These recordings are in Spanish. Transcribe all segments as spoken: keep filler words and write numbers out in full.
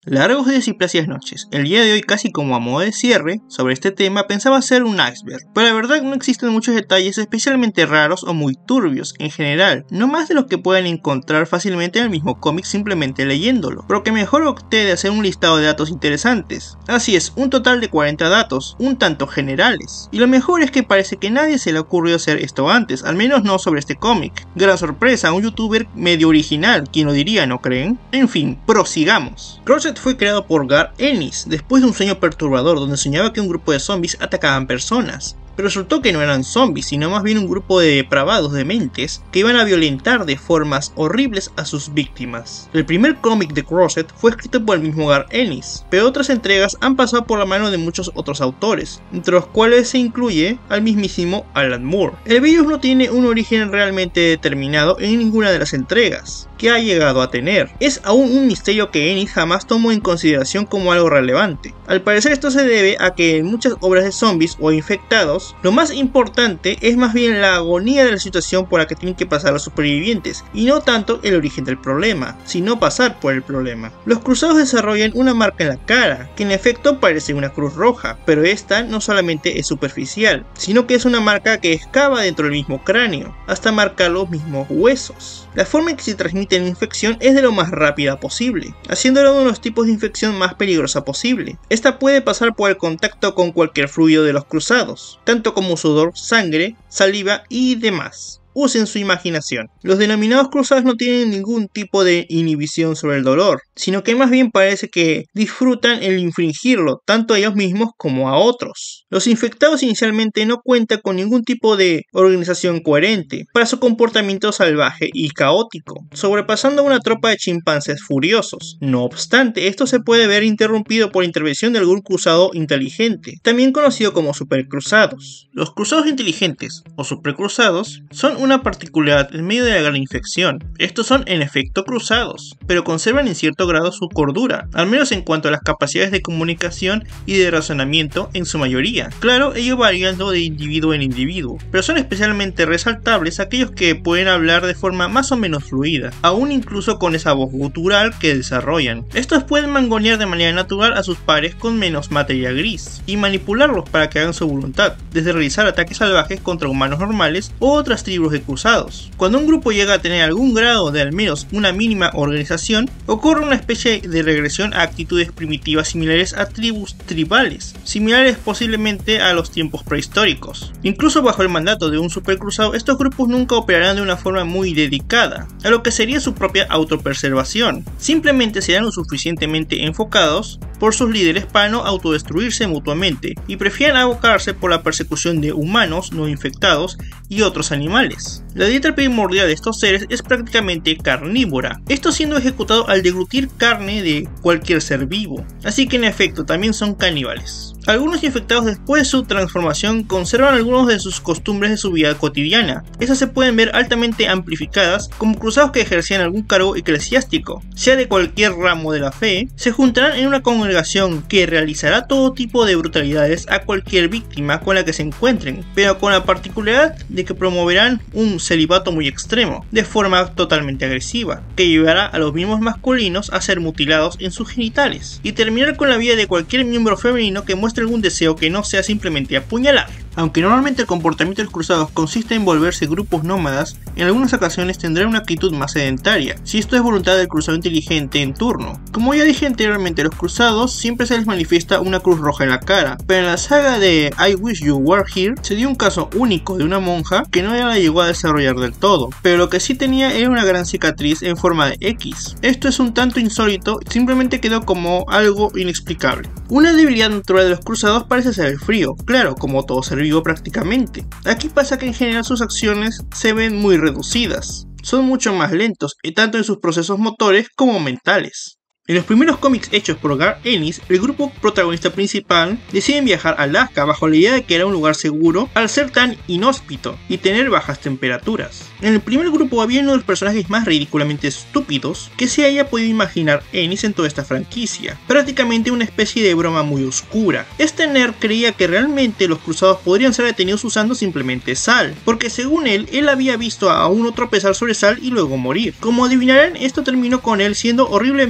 Largos días y plácidas noches. El día de hoy, casi como a modo de cierre sobre este tema, pensaba hacer un iceberg, pero la verdad no existen muchos detalles especialmente raros o muy turbios en general, no más de los que pueden encontrar fácilmente en el mismo cómic simplemente leyéndolo, pero que mejor opté de hacer un listado de datos interesantes. Así es, un total de cuarenta datos, un tanto generales, y lo mejor es que parece que nadie se le ocurrió hacer esto antes, al menos no sobre este cómic. Gran sorpresa, un youtuber medio original, quien lo diría, ¿no creen? En fin, prosigamos. Crosset fue creado por Garth Ennis, después de un sueño perturbador donde soñaba que un grupo de zombies atacaban personas. Pero resultó que no eran zombies, sino más bien un grupo de depravados dementes que iban a violentar de formas horribles a sus víctimas. El primer cómic de Crosset fue escrito por el mismo Garth Ennis, pero otras entregas han pasado por la mano de muchos otros autores, entre los cuales se incluye al mismísimo Alan Moore. El virus no tiene un origen realmente determinado en ninguna de las entregas que ha llegado a tener. Es aún un misterio que Ennis jamás tomó en consideración como algo relevante. Al parecer esto se debe a que en muchas obras de zombies o infectados, lo más importante es más bien la agonía de la situación por la que tienen que pasar los supervivientes, y no tanto el origen del problema, sino pasar por el problema. Los cruzados desarrollan una marca en la cara, que en efecto parece una cruz roja, pero esta no solamente es superficial, sino que es una marca que excava dentro del mismo cráneo, hasta marcar los mismos huesos. La forma en que se transmite la infección es de lo más rápida posible, haciéndolo uno de los tipos de infección más peligrosa posible. Esta puede pasar por el contacto con cualquier fluido de los cruzados, tanto como sudor, sangre, saliva y demás. Usen su imaginación. Los denominados cruzados no tienen ningún tipo de inhibición sobre el dolor, sino que más bien parece que disfrutan el infringirlo, tanto a ellos mismos como a otros. Los infectados inicialmente no cuentan con ningún tipo de organización coherente para su comportamiento salvaje y caótico, sobrepasando a una tropa de chimpancés furiosos. No obstante, esto se puede ver interrumpido por intervención de algún cruzado inteligente, también conocido como supercruzados. Los cruzados inteligentes o supercruzados son una una particularidad en medio de la gran infección. Estos son en efecto cruzados, pero conservan en cierto grado su cordura, al menos en cuanto a las capacidades de comunicación y de razonamiento en su mayoría. Claro, ello variando de individuo en individuo, pero son especialmente resaltables aquellos que pueden hablar de forma más o menos fluida, aún incluso con esa voz gutural que desarrollan. Estos pueden mangonear de manera natural a sus pares con menos materia gris, y manipularlos para que hagan su voluntad, desde realizar ataques salvajes contra humanos normales o otras tribus de cruzados. Cuando un grupo llega a tener algún grado de al menos una mínima organización, ocurre una especie de regresión a actitudes primitivas similares a tribus tribales, similares posiblemente a los tiempos prehistóricos. Incluso bajo el mandato de un supercruzado, estos grupos nunca operarán de una forma muy dedicada a lo que sería su propia autopreservación. Simplemente serán lo suficientemente enfocados por sus líderes para no autodestruirse mutuamente y prefieran abocarse por la persecución de humanos no infectados y otros animales. La dieta primordial de estos seres es prácticamente carnívora, esto siendo ejecutado al deglutir carne de cualquier ser vivo, así que en efecto también son caníbales. Algunos infectados después de su transformación conservan algunos de sus costumbres de su vida cotidiana. Estas se pueden ver altamente amplificadas como cruzados que ejercían algún cargo eclesiástico, sea de cualquier ramo de la fe. Se juntarán en una congregación que realizará todo tipo de brutalidades a cualquier víctima con la que se encuentren, pero con la particularidad de que promoverán un celibato muy extremo, de forma totalmente agresiva, que llevará a los mismos masculinos a ser mutilados en sus genitales, y terminar con la vida de cualquier miembro femenino que muestre algún deseo que no sea simplemente apuñalar. Aunque normalmente el comportamiento de los cruzados consiste en volverse grupos nómadas, en algunas ocasiones tendrán una actitud más sedentaria, si esto es voluntad del cruzado inteligente en turno. Como ya dije anteriormente, los cruzados siempre se les manifiesta una cruz roja en la cara, pero en la saga de I Wish You Were Here se dio un caso único de una monja que no la llegó a desarrollar del todo, pero lo que sí tenía era una gran cicatriz en forma de X. Esto es un tanto insólito, simplemente quedó como algo inexplicable. Una debilidad natural de los cruzados parece ser el frío, claro, como todo ser vivo prácticamente. Aquí pasa que en general sus acciones se ven muy reducidas, son mucho más lentos, y tanto en sus procesos motores como mentales. En los primeros cómics hechos por Garth Ennis, el grupo protagonista principal decide viajar a Alaska bajo la idea de que era un lugar seguro al ser tan inhóspito y tener bajas temperaturas. En el primer grupo había uno de los personajes más ridículamente estúpidos que se haya podido imaginar Ennis en toda esta franquicia, prácticamente una especie de broma muy oscura. Este nerd creía que realmente los cruzados podrían ser detenidos usando simplemente sal, porque según él, él había visto a uno tropezar sobre sal y luego morir. Como adivinarán, esto terminó con él siendo horriblemente destruido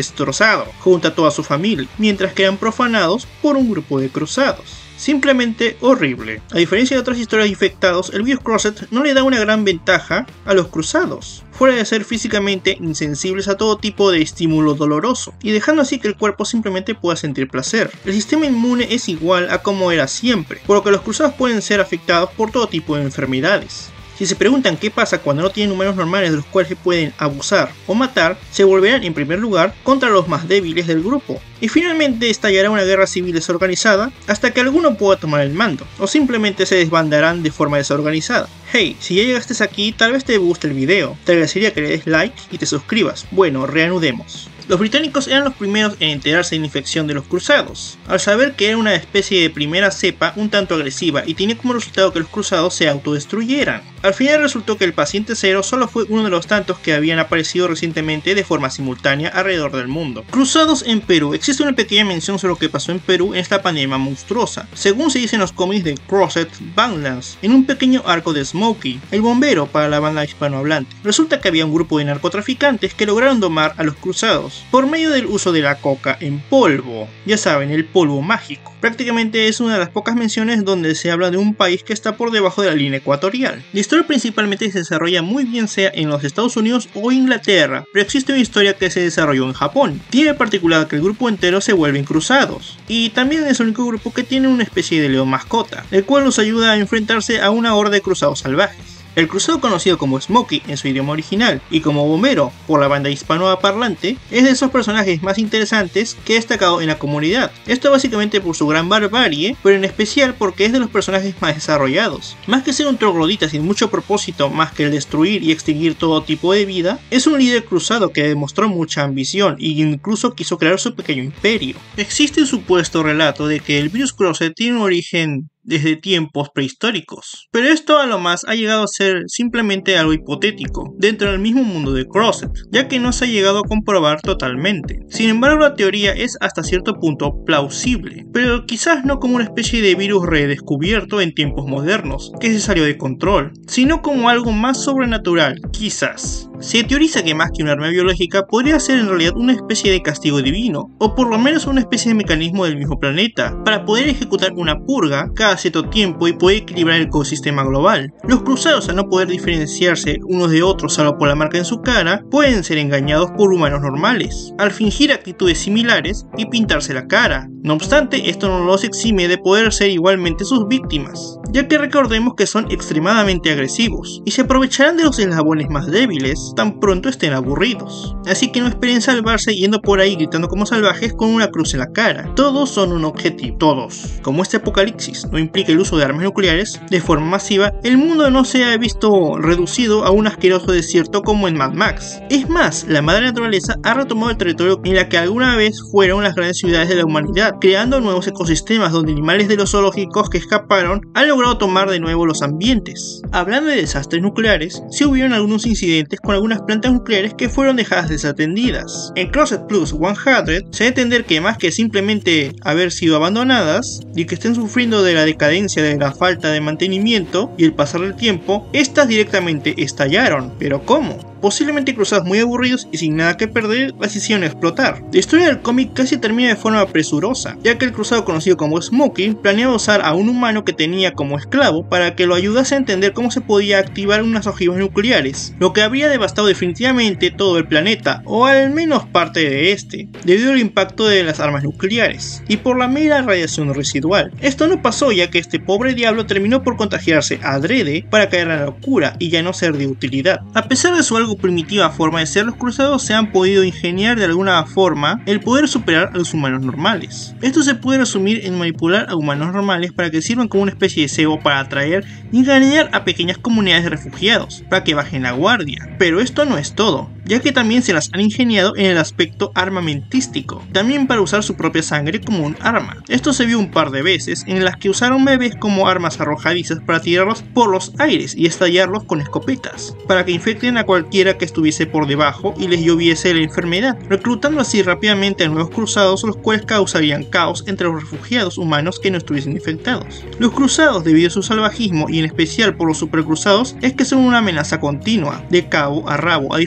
destrozado junto a toda su familia, mientras que eran profanados por un grupo de cruzados. Simplemente horrible. A diferencia de otras historias de infectados, el virus Crosset no le da una gran ventaja a los cruzados, fuera de ser físicamente insensibles a todo tipo de estímulo doloroso, y dejando así que el cuerpo simplemente pueda sentir placer. El sistema inmune es igual a como era siempre, por lo que los cruzados pueden ser afectados por todo tipo de enfermedades. Si se preguntan qué pasa cuando no tienen humanos normales de los cuales se pueden abusar o matar, se volverán en primer lugar contra los más débiles del grupo, y finalmente estallará una guerra civil desorganizada hasta que alguno pueda tomar el mando, o simplemente se desbandarán de forma desorganizada. Hey, si ya llegaste aquí, tal vez te guste el video, te agradecería que le des like y te suscribas. Bueno, reanudemos. Los británicos eran los primeros en enterarse de la infección de los cruzados, al saber que era una especie de primera cepa un tanto agresiva y tenía como resultado que los cruzados se autodestruyeran. Al final resultó que el paciente cero solo fue uno de los tantos que habían aparecido recientemente de forma simultánea alrededor del mundo. Cruzados en Perú. Existe una pequeña mención sobre lo que pasó en Perú en esta pandemia monstruosa, según se dice en los cómics de Crosset Bandlands, en un pequeño arco de Smokey, el bombero para la banda hispanohablante. Resulta que había un grupo de narcotraficantes que lograron domar a los cruzados por medio del uso de la coca en polvo, ya saben, el polvo mágico. Prácticamente es una de las pocas menciones donde se habla de un país que está por debajo de la línea ecuatorial. La historia principalmente se desarrolla muy bien sea en los Estados Unidos o Inglaterra, pero existe una historia que se desarrolló en Japón. Tiene particular que el grupo entero se vuelven cruzados, y también es el único grupo que tiene una especie de león mascota, el cual los ayuda a enfrentarse a una horda de cruzados salvajes. El cruzado conocido como Smokey en su idioma original y como bombero por la banda hispanoparlante es de esos personajes más interesantes que he destacado en la comunidad. Esto básicamente por su gran barbarie, pero en especial porque es de los personajes más desarrollados. Más que ser un troglodita sin mucho propósito más que el destruir y extinguir todo tipo de vida, es un líder cruzado que demostró mucha ambición e incluso quiso crear su pequeño imperio. Existe un supuesto relato de que el virus Crosset tiene un origen desde tiempos prehistóricos, pero esto a lo más ha llegado a ser simplemente algo hipotético dentro del mismo mundo de Crosset, ya que no se ha llegado a comprobar totalmente. Sin embargo, la teoría es hasta cierto punto plausible, pero quizás no como una especie de virus redescubierto en tiempos modernos, que se salió de control, sino como algo más sobrenatural, quizás. Se teoriza que más que un arma biológica podría ser en realidad una especie de castigo divino, o por lo menos una especie de mecanismo del mismo planeta, para poder ejecutar una purga cada cierto tiempo y poder equilibrar el ecosistema global. Los cruzados, al no poder diferenciarse unos de otros salvo por la marca en su cara, pueden ser engañados por humanos normales, al fingir actitudes similares y pintarse la cara. No obstante, esto no los exime de poder ser igualmente sus víctimas, ya que recordemos que son extremadamente agresivos, y se aprovecharán de los eslabones más débiles tan pronto estén aburridos. Así que no esperen salvarse yendo por ahí gritando como salvajes con una cruz en la cara. Todos son un objetivo, todos. Como este apocalipsis no implica el uso de armas nucleares de forma masiva, el mundo no se ha visto reducido a un asqueroso desierto como en Mad Max. Es más, la madre naturaleza ha retomado el territorio en la que alguna vez fueron las grandes ciudades de la humanidad, creando nuevos ecosistemas donde animales de los zoológicos que escaparon han logrado tomar de nuevo los ambientes. Hablando de desastres nucleares, sí hubieron algunos incidentes con algunas plantas nucleares que fueron dejadas desatendidas. En Crosset Plus cien se debe entender que más que simplemente haber sido abandonadas y que estén sufriendo de la decadencia de la falta de mantenimiento y el pasar del tiempo, estas directamente estallaron. ¿Pero cómo? Posiblemente cruzados muy aburridos y sin nada que perder decidieron explotar. La historia del cómic casi termina de forma apresurosa, ya que el cruzado conocido como Smokey planeaba usar a un humano que tenía como esclavo para que lo ayudase a entender cómo se podía activar unas ojivas nucleares, lo que habría devastado definitivamente todo el planeta, o al menos parte de este, debido al impacto de las armas nucleares, y por la mera radiación residual. Esto no pasó ya que este pobre diablo terminó por contagiarse adrede para caer en la locura y ya no ser de utilidad. A pesar de su algo primitiva forma de ser, los cruzados se han podido ingeniar de alguna forma el poder superar a los humanos normales. Esto se puede resumir en manipular a humanos normales para que sirvan como una especie de cebo para atraer y engañar a pequeñas comunidades de refugiados, para que bajen la guardia. Pero esto no es todo, ya que también se las han ingeniado en el aspecto armamentístico, también para usar su propia sangre como un arma. Esto se vio un par de veces en las que usaron bebés como armas arrojadizas para tirarlos por los aires y estallarlos con escopetas, para que infecten a cualquiera que estuviese por debajo y les lloviese la enfermedad, reclutando así rápidamente a nuevos cruzados, los cuales causarían caos entre los refugiados humanos que no estuviesen infectados. Los cruzados, debido a su salvajismo y en especial por los supercruzados, es que son una amenaza continua, de cabo a rabo, a diferencia de otras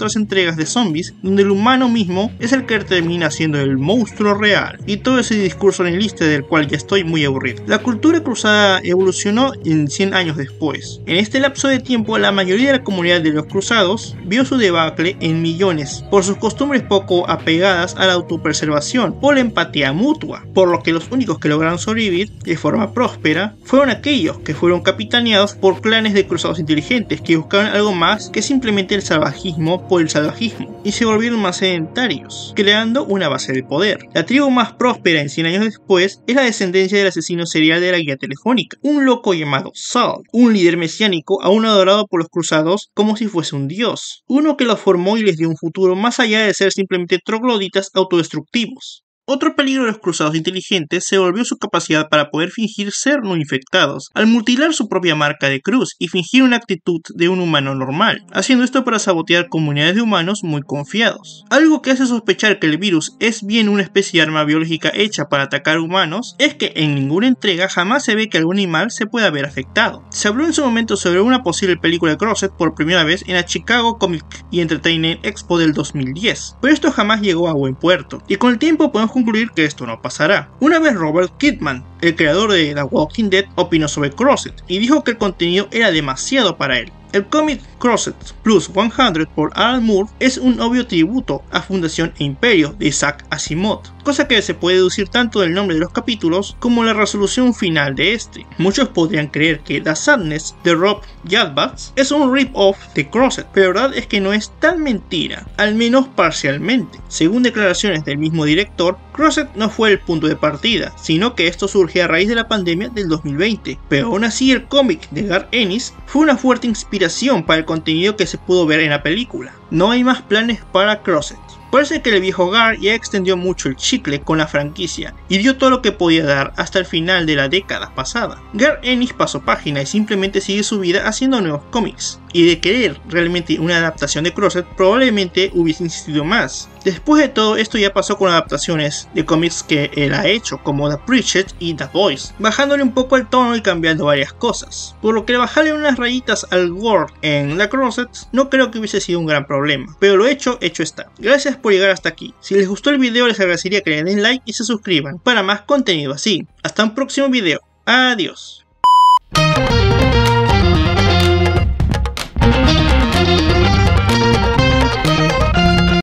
otras entregas de zombies donde el humano mismo es el que termina siendo el monstruo real, y todo ese discurso nihilista del cual ya estoy muy aburrido. La cultura cruzada evolucionó en cien años después. En este lapso de tiempo, la mayoría de la comunidad de los cruzados vio su debacle en millones por sus costumbres poco apegadas a la autopreservación o la empatía mutua, por lo que los únicos que lograron sobrevivir de forma próspera fueron aquellos que fueron capitaneados por clanes de cruzados inteligentes que buscaban algo más que simplemente el salvajismo por el salvajismo y se volvieron más sedentarios, creando una base de poder. La tribu más próspera en cien años después es la descendencia del asesino serial de la guía telefónica, un loco llamado Saul, un líder mesiánico aún adorado por los cruzados como si fuese un dios, uno que los formó y les dio un futuro más allá de ser simplemente trogloditas autodestructivos. Otro peligro de los cruzados inteligentes se volvió su capacidad para poder fingir ser no infectados, al mutilar su propia marca de cruz y fingir una actitud de un humano normal, haciendo esto para sabotear comunidades de humanos muy confiados. Algo que hace sospechar que el virus es bien una especie de arma biológica hecha para atacar humanos es que en ninguna entrega jamás se ve que algún animal se pueda ver afectado. Se habló en su momento sobre una posible película de Crosset por primera vez en la Chicago Comic y Entertainment Expo del dos mil diez, pero esto jamás llegó a buen puerto, y con el tiempo podemos concluir que esto no pasará. Una vez Robert Kirkman, el creador de The Walking Dead, opinó sobre Crosset y dijo que el contenido era demasiado para él. El cómic Crosset Plus cien por Alan Moore es un obvio tributo a Fundación e Imperio de Isaac Asimov, cosa que se puede deducir tanto del nombre de los capítulos como la resolución final de este. Muchos podrían creer que The Sadness de Rob Yadbats es un rip-off de Crosset, pero la verdad es que no es tan mentira, al menos parcialmente. Según declaraciones del mismo director, Crosset no fue el punto de partida, sino que esto surge a raíz de la pandemia del dos mil veinte, pero aún así el cómic de Garth Ennis fue una fuerte inspiración para el contenido que se pudo ver en la película. No hay más planes para Crosset. Parece que el viejo Garth ya extendió mucho el chicle con la franquicia y dio todo lo que podía dar hasta el final de la década pasada. Garth Ennis pasó página y simplemente sigue su vida haciendo nuevos cómics, y de querer realmente una adaptación de Crosset probablemente hubiese insistido más. Después de todo esto ya pasó con adaptaciones de cómics que él ha hecho, como The Preacher y The Boys, bajándole un poco el tono y cambiando varias cosas, por lo que bajarle unas rayitas al Word en la Crosset no creo que hubiese sido un gran problema, pero lo hecho, hecho está. Gracias por llegar hasta aquí. Si les gustó el video les agradecería que le den like y se suscriban para más contenido así. Hasta un próximo video. Adiós.